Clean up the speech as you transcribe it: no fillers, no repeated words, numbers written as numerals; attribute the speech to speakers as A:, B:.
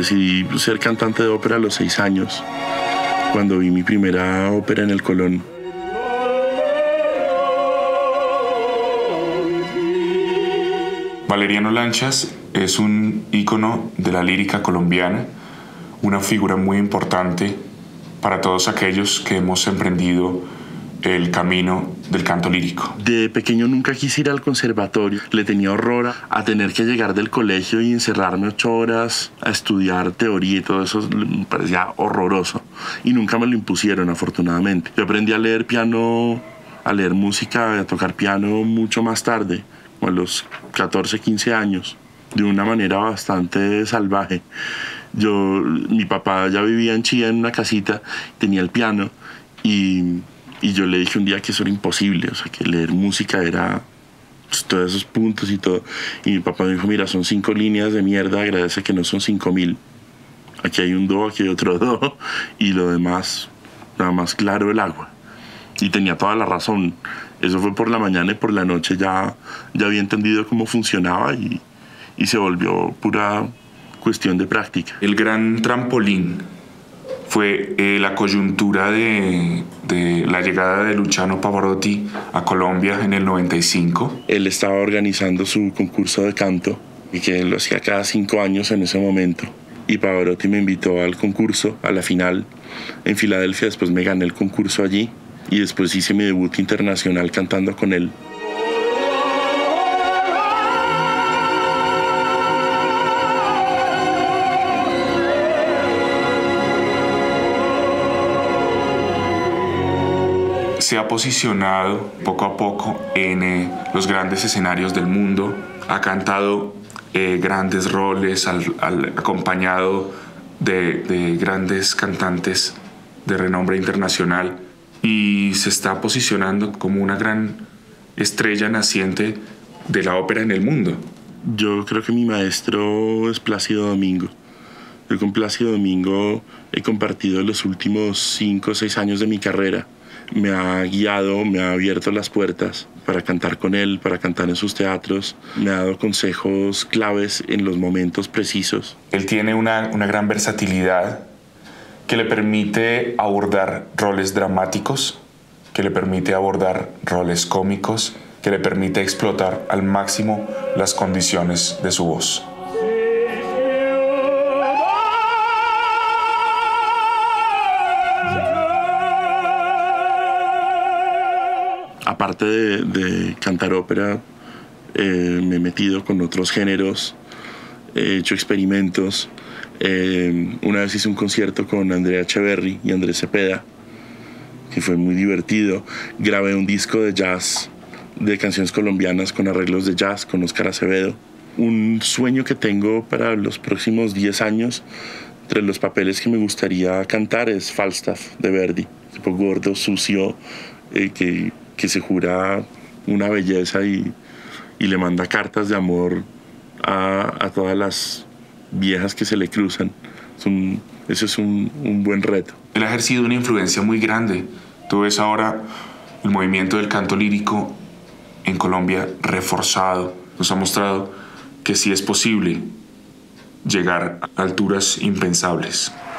A: Decidí ser cantante de ópera a los 6 años, cuando vi mi primera ópera en el Colón.
B: Valeriano Lanchas es un ícono de la lírica colombiana, una figura muy importante para todos aquellos que hemos emprendido el camino del canto lírico.
A: De pequeño nunca quise ir al conservatorio. Le tenía horror a tener que llegar del colegio y encerrarme 8 horas a estudiar teoría y todo eso. Me parecía horroroso. Y nunca me lo impusieron, afortunadamente. Yo aprendí a leer piano, a leer música, a tocar piano mucho más tarde, como a los 14, 15 años, de una manera bastante salvaje. Mi papá ya vivía en Chía en una casita, tenía el piano y yo le dije un día que eso era imposible, o sea, que leer música era pues, todos esos puntos y todo. Y mi papá me dijo, mira, son 5 líneas de mierda, agradece que no son 5.000. Aquí hay un do, aquí hay otro do, y lo demás, nada más claro el agua. Y tenía toda la razón. Eso fue por la mañana y por la noche ya había entendido cómo funcionaba y se volvió pura cuestión de práctica.
B: El gran trampolín fue la coyuntura de la llegada de Luciano Pavarotti a Colombia en el 95.
A: Él estaba organizando su concurso de canto y que lo hacía cada 5 años en ese momento. Y Pavarotti me invitó al concurso, a la final en Filadelfia. Después me gané el concurso allí y después hice mi debut internacional cantando con él.
B: Se ha posicionado poco a poco en los grandes escenarios del mundo, ha cantado grandes roles, acompañado de grandes cantantes de renombre internacional y se está posicionando como una gran estrella naciente de la ópera en el mundo.
A: Yo creo que mi maestro es Plácido Domingo. Yo con Plácido Domingo he compartido los últimos 5 o 6 años de mi carrera. Me ha guiado, me ha abierto las puertas para cantar con él, para cantar en sus teatros. Me ha dado consejos claves en los momentos precisos.
B: Él tiene una gran versatilidad que le permite abordar roles dramáticos, que le permite abordar roles cómicos, que le permite explotar al máximo las condiciones de su voz.
A: Aparte de cantar ópera, me he metido con otros géneros, he hecho experimentos. Una vez hice un concierto con Andrea Echeverry y Andrés Cepeda, que fue muy divertido. Grabé un disco de jazz, de canciones colombianas con arreglos de jazz con Óscar Acevedo. Un sueño que tengo para los próximos 10 años, entre los papeles que me gustaría cantar, es Falstaff de Verdi. Tipo gordo, sucio, que se jura una belleza y le manda cartas de amor a todas las viejas que se le cruzan. Eso es un buen reto.
B: Él ha ejercido una influencia muy grande. Tú ves ahora el movimiento del canto lírico en Colombia reforzado. Nos ha mostrado que sí es posible llegar a alturas impensables.